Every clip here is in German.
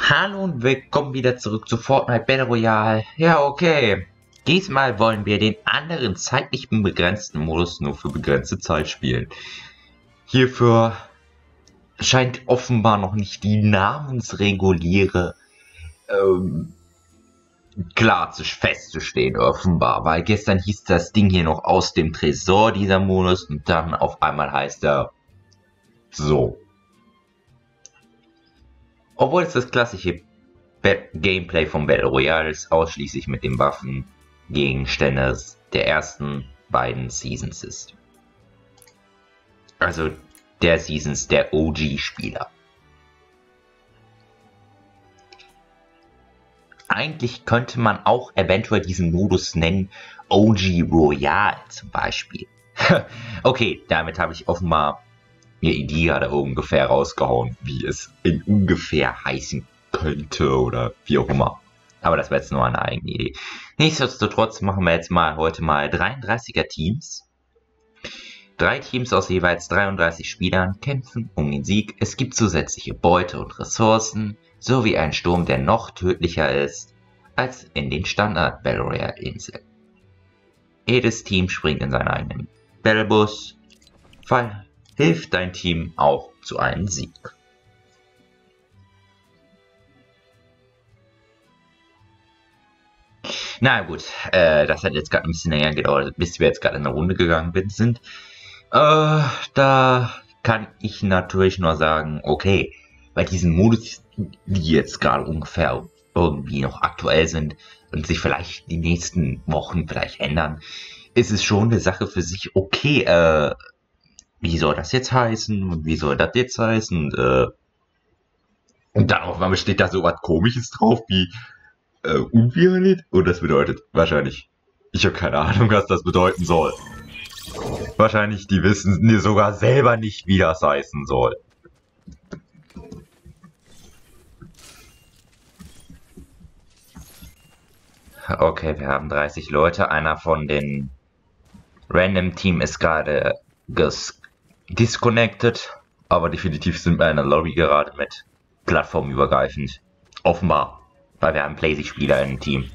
Hallo und willkommen wieder zurück zu Fortnite Battle Royale. Ja, okay. Diesmal wollen wir den anderen zeitlich begrenzten Modus nur für begrenzte Zeit spielen. Hierfür scheint offenbar noch nicht die namensreguliere klar festzustehen, offenbar. Weil gestern hieß das Ding hier noch aus dem Tresor, dieser Modus, und dann auf einmal heißt er so. Obwohl es das klassische Gameplay von Battle Royale ist, ausschließlich mit den Waffen Gegenstände der ersten beiden Seasons ist. Also der Seasons der OG-Spieler. Eigentlich könnte man auch eventuell diesen Modus nennen OG Royale zum Beispiel. Okay, damit habe ich offenbar eine Idee gerade ungefähr rausgehauen, wie es in ungefähr heißen könnte oder wie auch immer. Aber das wäre jetzt nur eine eigene Idee. Nichtsdestotrotz machen wir jetzt heute mal 33er Teams. 3 Teams aus jeweils 33 Spielern kämpfen um den Sieg. Es gibt zusätzliche Beute und Ressourcen, sowie einen Sturm, der noch tödlicher ist als in den Standard Battle Royale Inseln. Jedes Team springt in seinen eigenen Battlebus. Hilft dein Team auch zu einem Sieg. Na gut, das hat jetzt gerade ein bisschen länger gedauert, bis wir jetzt gerade in eine Runde gegangen sind. Da kann ich natürlich nur sagen, okay, bei diesen Modus, die jetzt gerade ungefähr irgendwie noch aktuell sind und sich vielleicht die nächsten Wochen vielleicht ändern, ist es schon eine Sache für sich, okay, wie soll das jetzt heißen und wie soll das jetzt heißen und dann auf einmal steht da so was Komisches drauf wie unviolet und das bedeutet wahrscheinlich, ich habe keine Ahnung, was das bedeuten soll. Wahrscheinlich, die wissen sogar selber nicht, wie das heißen soll. Okay, wir haben 30 Leute, einer von den Random Team ist gerade disconnected, aber definitiv sind wir in einer Lobby gerade mit plattformübergreifend. Offenbar, weil wir haben Playsy-Spieler im Team.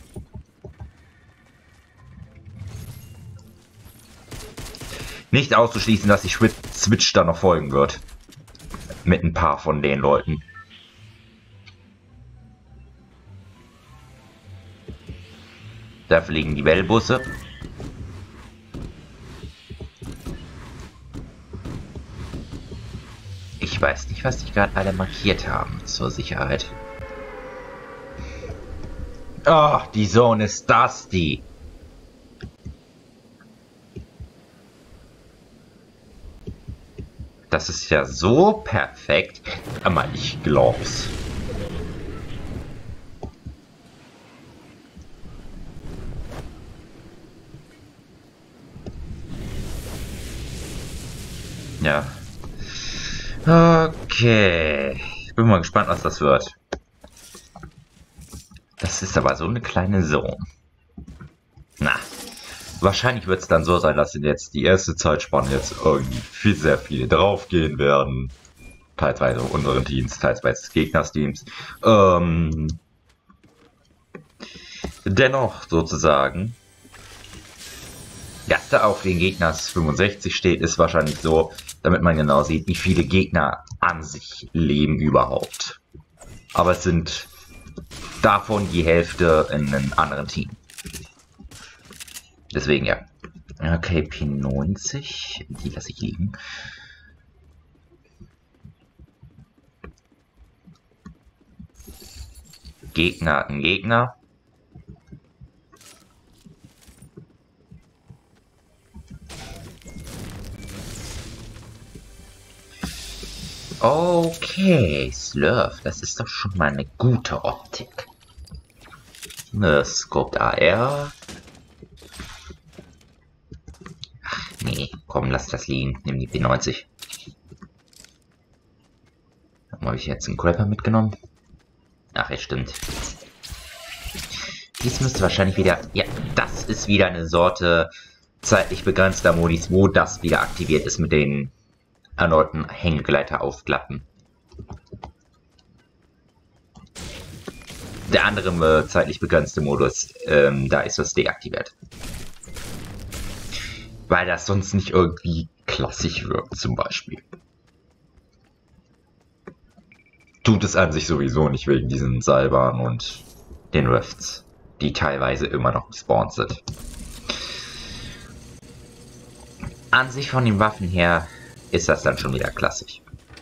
Nicht auszuschließen, dass die Switch da noch folgen wird. Mit ein paar von den Leuten. Da fliegen die Bellbusse. Ich weiß nicht, was die gerade alle markiert haben, zur Sicherheit. Oh, die Zone ist dusty. Das ist ja so perfekt, aber ich glaub's. Ja. Okay. Ich bin mal gespannt, was das wird. Das ist aber so eine kleine Zone. Na. Wahrscheinlich wird es dann so sein, dass jetzt die erste Zeitspanne jetzt irgendwie sehr viele draufgehen werden. Teilweise unseren Teams, teilweise Gegnersteams. Dennoch sozusagen. Dass da auf den Gegners 65 steht, ist wahrscheinlich so, damit man genau sieht, wie viele Gegner an sich leben überhaupt. Aber es sind davon die Hälfte in einem anderen Team. Deswegen ja. Okay, P90, die lasse ich liegen. Gegner, ein Gegner. Okay, Slurf, das ist doch schon mal eine gute Optik. Scoped AR. Ach nee, komm, lass das liegen. Nimm die P90. Habe ich jetzt einen Grabber mitgenommen? Ach, es stimmt. Dies müsste wahrscheinlich wieder... Ja, das ist wieder eine Sorte zeitlich begrenzter Modis, wo das wieder aktiviert ist mit den erneuten Hängegleiter aufklappen. Der andere zeitlich begrenzte Modus, da ist das deaktiviert. Weil das sonst nicht irgendwie klassisch wirkt, zum Beispiel. Tut es an sich sowieso nicht wegen diesen Salbern und den Rifts, die teilweise immer noch gespawnt sind. An sich von den Waffen her ist das dann schon wieder klassisch.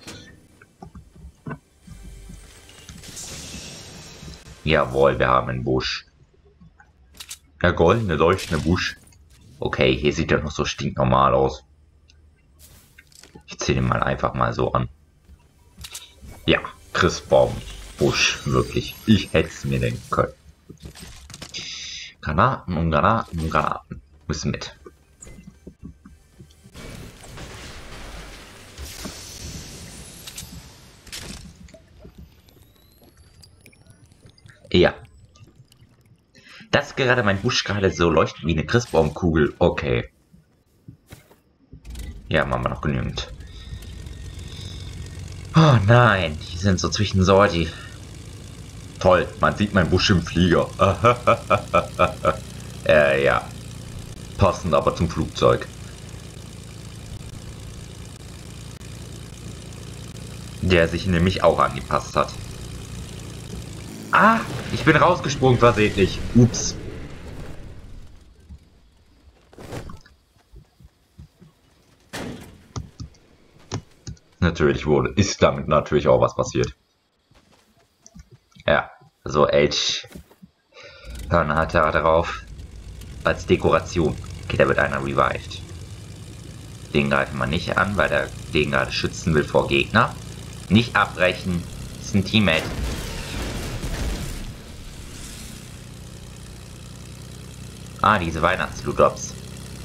Jawohl, wir haben einen Busch. Der goldene leuchtende Busch. Okay, hier sieht er noch so stinknormal aus. Ich zähle ihn mal einfach mal so an. Ja, Christbaumbusch, wirklich. Ich hätte es mir denken können. Granaten und Granaten und Granaten. Müssen mit. Ja. Dass gerade mein Busch gerade so leuchtet wie eine Christbaumkugel. Okay. Ja, machen wir noch genügend. Oh nein, die sind so zwischen Sorti. Toll, man sieht meinen Busch im Flieger. Ja. Passend aber zum Flugzeug. Der sich nämlich auch angepasst hat. Ah, ich bin rausgesprungen versehentlich. Ups. Natürlich ist damit natürlich auch was passiert. Ja, so Hörner hat er drauf. Als Dekoration. Okay, da wird einer revived. Den greifen wir nicht an, weil der den gerade schützen will vor Gegner. Nicht abbrechen. Das ist ein Teammate. Ah, diese Weihnachtsloot-Drops.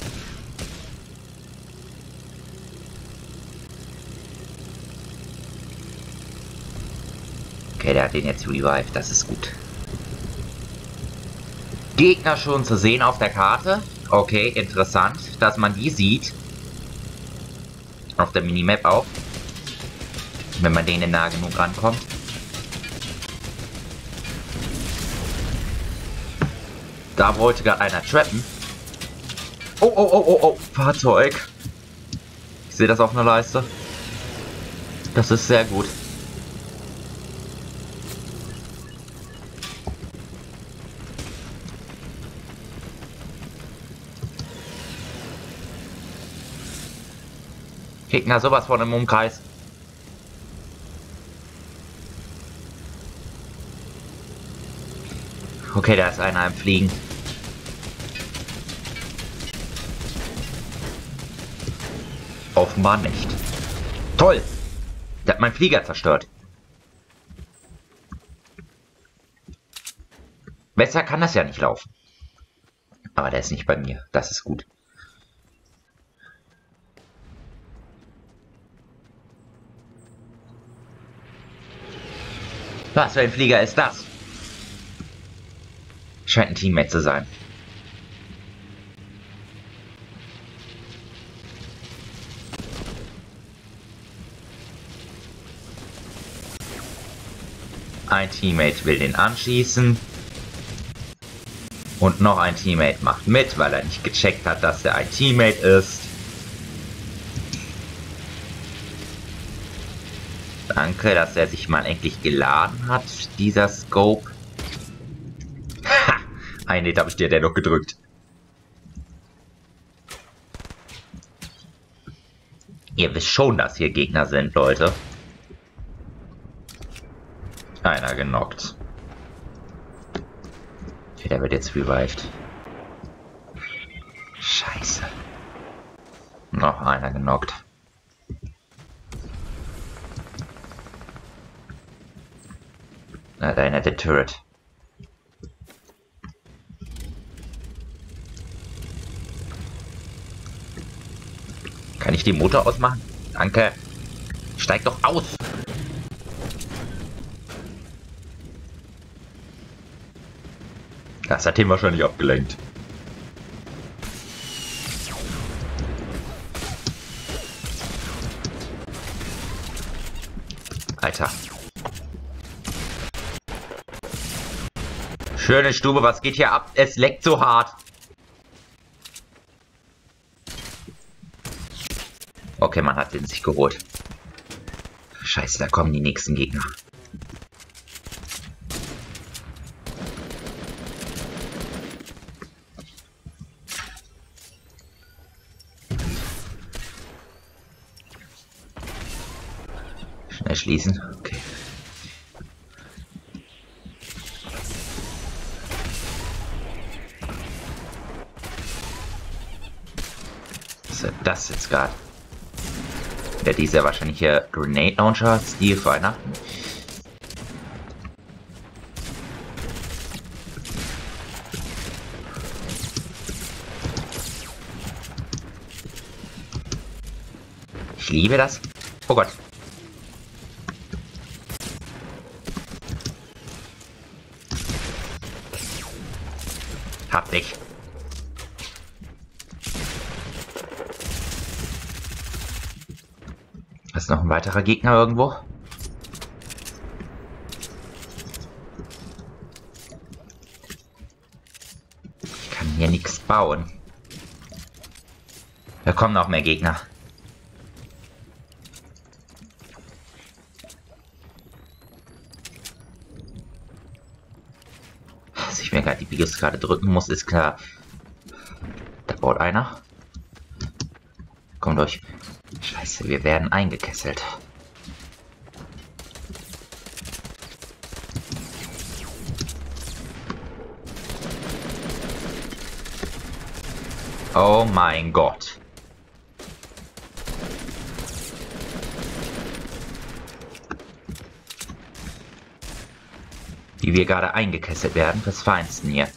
Okay, der hat den jetzt revived, das ist gut. Gegner schon zu sehen auf der Karte. Okay, interessant, dass man die sieht. Auf der Minimap auch. Wenn man denen nah genug rankommt. Da wollte gerade einer trappen. Oh, oh, oh, oh, oh, Fahrzeug. Ich sehe das auf einer Leiste. Das ist sehr gut. Gegner sowas von im Umkreis. Okay, da ist einer im Fliegen. Offenbar nicht. Toll! Der hat meinen Flieger zerstört. Besser kann das ja nicht laufen. Aber der ist nicht bei mir. Das ist gut. Was für ein Flieger ist das? Scheint ein Teammate zu sein. Ein Teammate will den anschießen. Und noch ein Teammate macht mit, weil er nicht gecheckt hat, dass er ein Teammate ist. Danke, dass er sich mal endlich geladen hat, dieser Scope. Ha! Ein Hit habe ich dir dennoch gedrückt. Ihr wisst schon, dass hier Gegner sind, Leute. Einer genockt. Okay, der wird jetzt revived. Scheiße. Noch einer genockt. Na, da einer der Turret. Kann ich den Motor ausmachen? Danke. Steig doch aus. Das hat ihn wahrscheinlich abgelenkt. Alter. Schöne Stube, was geht hier ab? Es leckt so hart. Okay, man hat den sich geholt. Scheiße, da kommen die nächsten Gegner. Schnell schließen. Okay. Was ist das jetzt gerade? Ja, dieser wahrscheinlich hier Grenade Launcher Stil für Weihnachten. Ich liebe das. Oh Gott. Hab dich. Ist noch ein weiterer Gegner irgendwo? Ich kann hier nichts bauen. Da kommen noch mehr Gegner. Dass ich mir gerade die Bios gerade drücken muss, ist klar. Da baut einer. Kommt durch. Scheiße, wir werden eingekesselt. Oh mein Gott. Wie wir gerade eingekesselt werden, des Feinsten hier.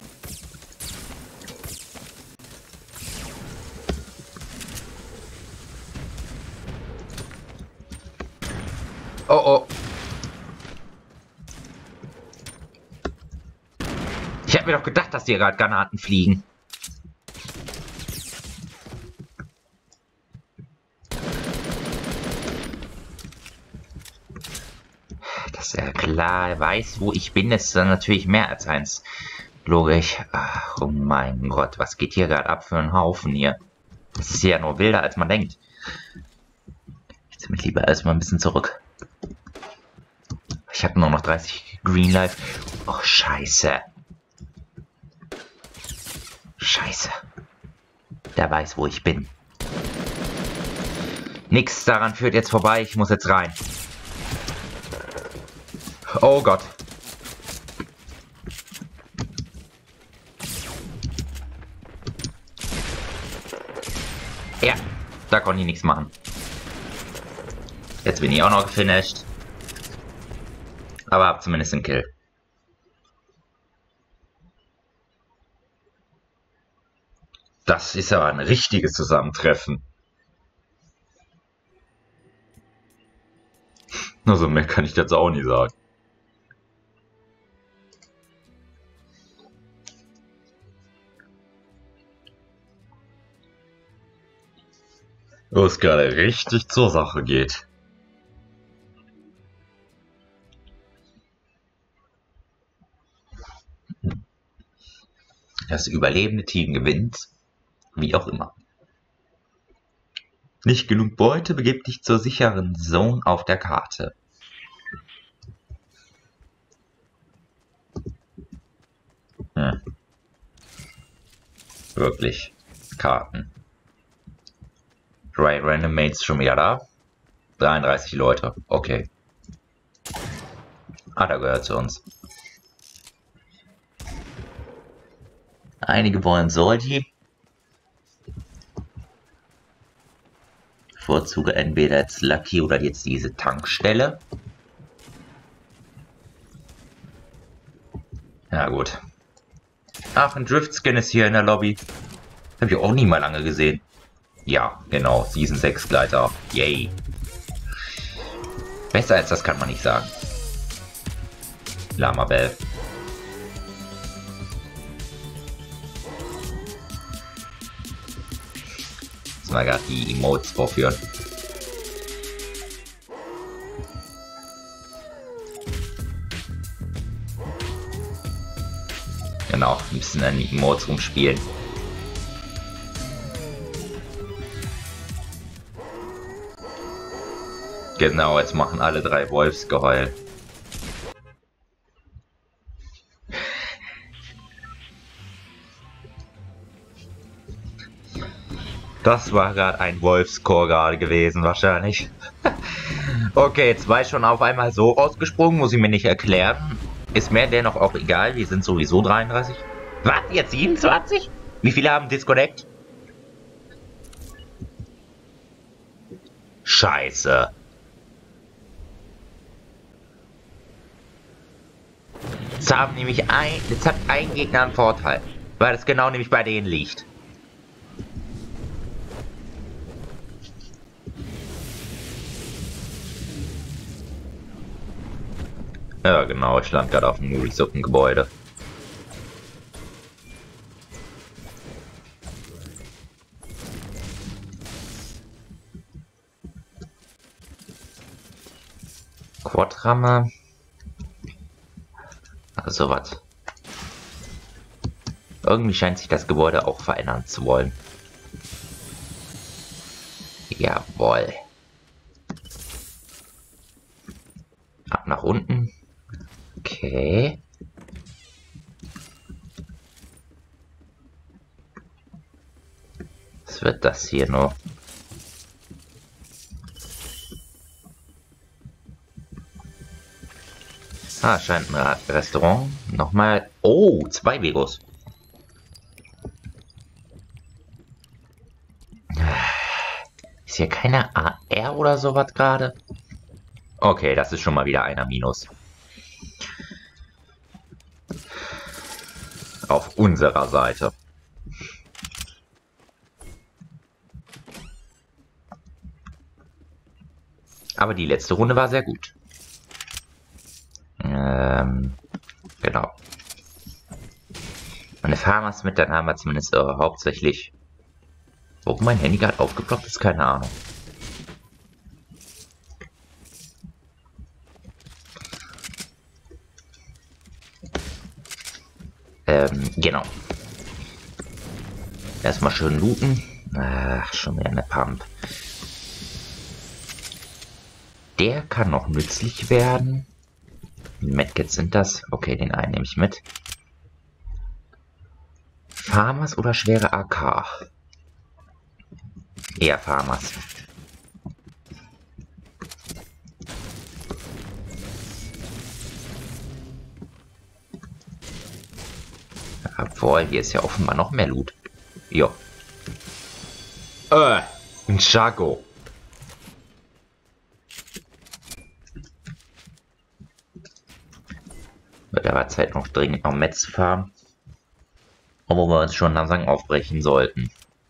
Oh oh. Ich hab mir doch gedacht, dass hier gerade Granaten fliegen. Dass er klar weiß, wo ich bin, ist dann natürlich mehr als eins. Logisch. Ach, oh mein Gott, was geht hier gerade ab für einen Haufen hier? Das ist ja nur wilder, als man denkt. Ich ziehe mich lieber erstmal ein bisschen zurück. Ich habe nur noch 30 Green Life. Oh, scheiße. Scheiße. Der weiß, wo ich bin. Nix daran führt jetzt vorbei. Ich muss jetzt rein. Oh Gott. Ja, da konnte ich nichts machen. Jetzt bin ich auch noch gefinisht. Aber hab zumindest einen Kill. Das ist aber ein richtiges Zusammentreffen. Also mehr kann ich dazu auch nicht sagen. Wo es gerade richtig zur Sache geht. Das überlebende Team gewinnt, wie auch immer. Nicht genug Beute, begib dich zur sicheren Zone auf der Karte. Wirklich. Karten. Random Mates schon wieder da. 33 Leute. Okay. Ah, da gehört zu uns. Einige wollen Soldi. Vorzuge entweder jetzt Lucky oder jetzt diese Tankstelle. Ja gut. Ach, ein Drift-Skin ist hier in der Lobby. Hab ich auch nie mal lange gesehen. Ja, genau. Season 6 Gleiter. Yay. Besser als das kann man nicht sagen. Lama Bell. Mal gerade die Emotes vorführen. Genau, ein bisschen an den Modes rumspielen. Genau, jetzt machen alle 3 Wolfsgeheul. Das war gerade ein Wolfschor gerade gewesen, wahrscheinlich. Okay, 2 schon auf einmal so rausgesprungen, muss ich mir nicht erklären. Ist mir der noch auch egal, wir sind sowieso 33. Was, jetzt 27? Wie viele haben Disconnect? Scheiße. Jetzt haben nämlich jetzt hat ein Gegner einen Vorteil, weil es genau nämlich bei denen liegt. Ja genau, ich stand gerade auf dem Nudelsuppen-Gebäude. Quadramme. Also was. Irgendwie scheint sich das Gebäude auch verändern zu wollen. Jawohl. Ab nach unten. Okay. Was wird das hier nur? Ah, scheint ein Restaurant. Nochmal. Oh, 2 Vegos. Ist hier keine AR oder sowas gerade? Okay, das ist schon mal wieder einer Minus. Auf unserer Seite. Aber die letzte Runde war sehr gut. Genau. Meine Farmers mit, dann haben wir zumindest hauptsächlich... Warum mein Handy gerade aufgeploppt ist, keine Ahnung. Genau. Erstmal schön looten. Ach, schon wieder eine Pump. Der kann noch nützlich werden. Wie Medkits sind das? Okay, den einen nehme ich mit. Farmers oder schwere AK? Eher Farmers. Obwohl, hier ist ja offenbar noch mehr Loot. Jo. Ein Chaco. Wird aber Zeit noch dringend noch Metz zu fahren. Obwohl wir uns schon langsam aufbrechen sollten.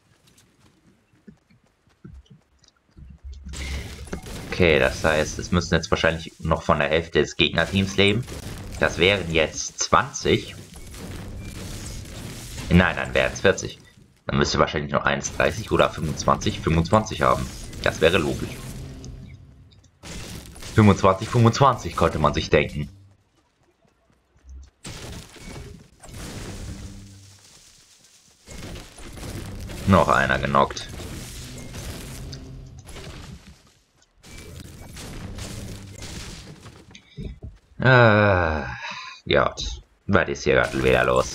Okay, das heißt, es müssen jetzt wahrscheinlich noch von der Hälfte des Gegnerteams leben. Das wären jetzt 20. Nein, dann wären es 40. Dann müsste wahrscheinlich noch 31 oder 25 haben. Das wäre logisch. 25 konnte man sich denken. Noch einer genockt. Ja, was ist hier gerade wieder los?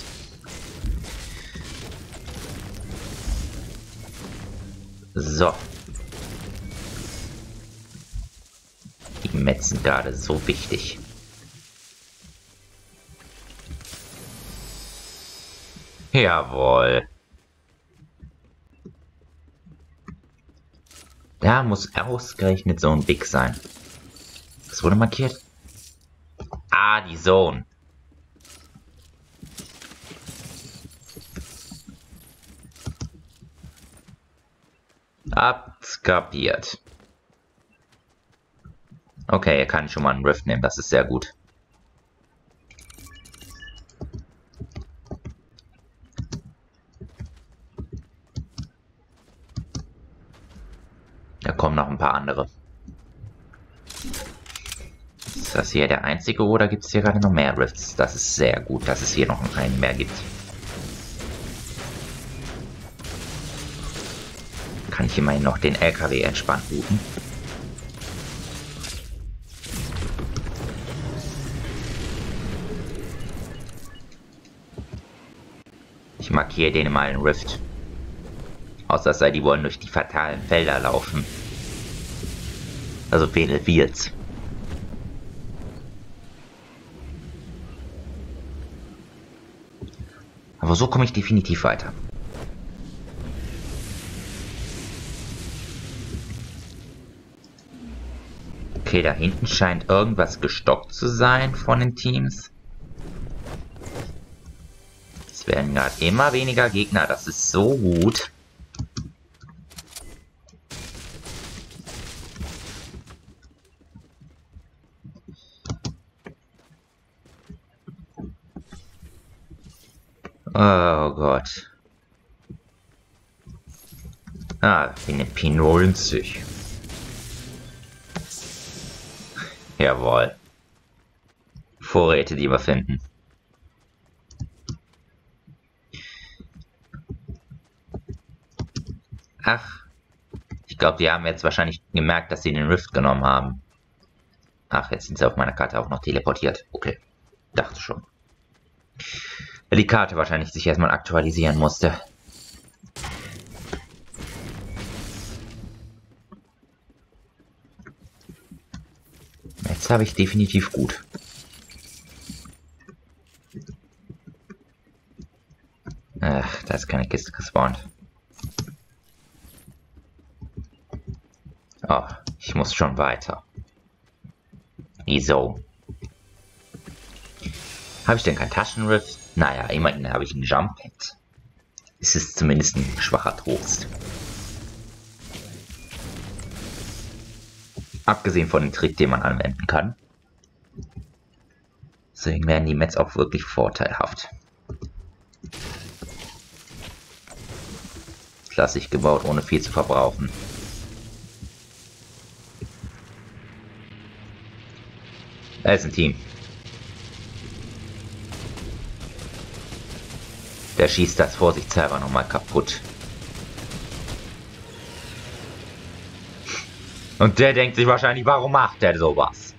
So. Die Mets sind gerade so wichtig. Jawohl. Da muss ausgerechnet so ein Big sein. Was wurde markiert? Ah, die Zone. Abskapiert. Okay, er kann schon mal einen Rift nehmen, das ist sehr gut. Da kommen noch ein paar andere. das hier der einzige oder gibt es hier gerade noch mehr Rifts? Das ist sehr gut, dass es hier noch einen mehr gibt. Kann ich immerhin noch den LKW entspannt looten. Ich markiere denen mal einen Rift. Außer es sei, die wollen durch die fatalen Felder laufen. Also wähle wird's. Aber so komme ich definitiv weiter. Okay, da hinten scheint irgendwas gestockt zu sein von den Teams. Es werden gerade immer weniger Gegner, das ist so gut. Oh Gott. Ah, wie eine P90. Jawohl. Vorräte, die wir finden. Ach. Ich glaube, die haben jetzt wahrscheinlich gemerkt, dass sie den Rift genommen haben. Ach, jetzt sind sie auf meiner Karte auch noch teleportiert. Okay. Dachte schon. Weil die Karte wahrscheinlich sich erstmal aktualisieren musste. Jetzt habe ich definitiv gut. Ach, da ist keine Kiste gespawnt. Oh, ich muss schon weiter. Wieso? Habe ich denn kein Taschenrift? Naja, immerhin habe ich ein Jump Pad. Es ist zumindest ein schwacher Trost. Abgesehen von dem Trick, den man anwenden kann. Deswegen werden die Mets auch wirklich vorteilhaft. Klassisch gebaut, ohne viel zu verbrauchen. Da ist ein Team. Der schießt das vorsichtshalber nochmal kaputt. Und der denkt sich wahrscheinlich, warum macht der sowas?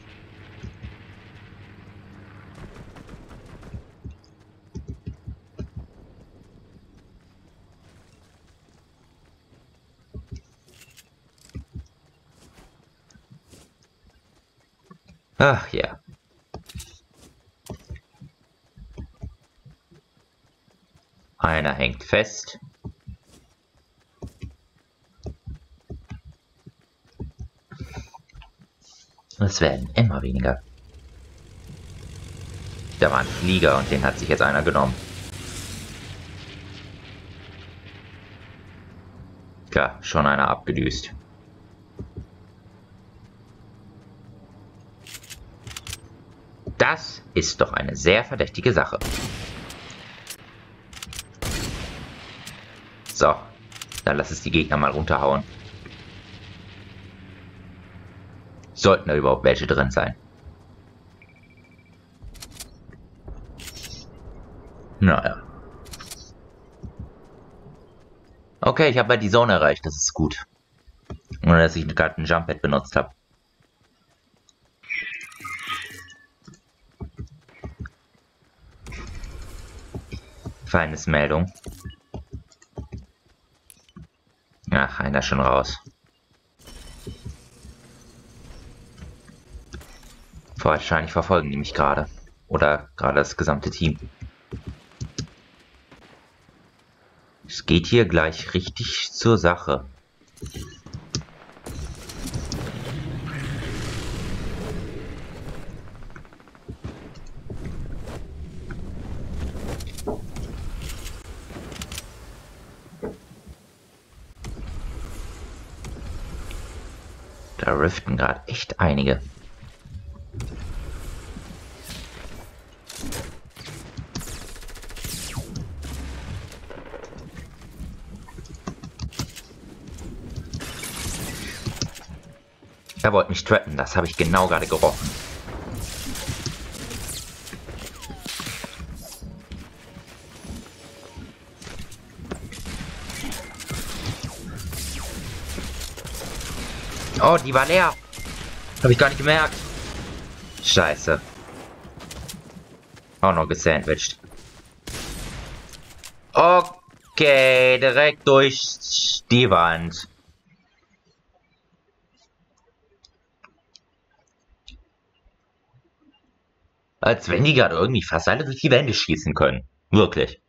Ach ja. Einer hängt fest. Es werden immer weniger. Da war ein Flieger und den hat sich jetzt einer genommen. Klar, schon einer abgedüst. Das ist doch eine sehr verdächtige Sache. So, dann lass es die Gegner mal runterhauen. Sollten da überhaupt welche drin sein. Naja. Okay, ich habe halt die Zone erreicht, das ist gut. Ohne dass ich gerade ein Jump Pad benutzt habe. Feindesmeldung. Ach, einer schon raus. Wahrscheinlich verfolgen die mich gerade. Oder gerade das gesamte Team. Es geht hier gleich richtig zur Sache. Da riften gerade echt einige. Er wollte mich trappen, das habe ich genau gerade gerochen. Oh, die war leer. Habe ich gar nicht gemerkt. Scheiße. Auch noch gesandwiched. Okay, direkt durch die Wand. Als wenn die gerade irgendwie fast alle durch die Wände schießen können. Wirklich.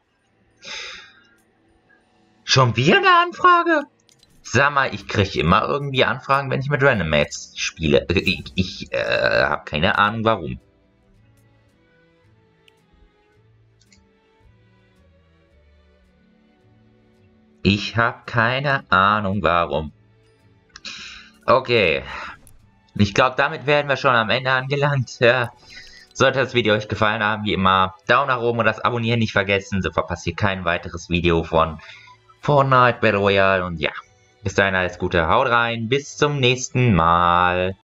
Schon wieder eine Anfrage? Sag mal, ich kriege immer irgendwie Anfragen, wenn ich mit Randomates spiele. Ich habe keine Ahnung warum. Ich habe keine Ahnung warum. Okay. Ich glaube, damit werden wir schon am Ende angelangt. Ja. Sollte das Video euch gefallen haben, wie immer, Daumen nach oben und das Abonnieren nicht vergessen, so verpasst ihr kein weiteres Video von Fortnite Battle Royale. Und ja, bis dahin alles Gute, haut rein, bis zum nächsten Mal.